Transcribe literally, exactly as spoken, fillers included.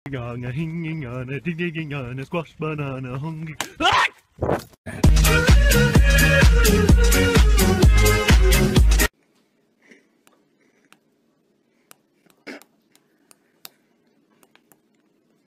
on a hinging on a digging on a squash banana hungry. Ah!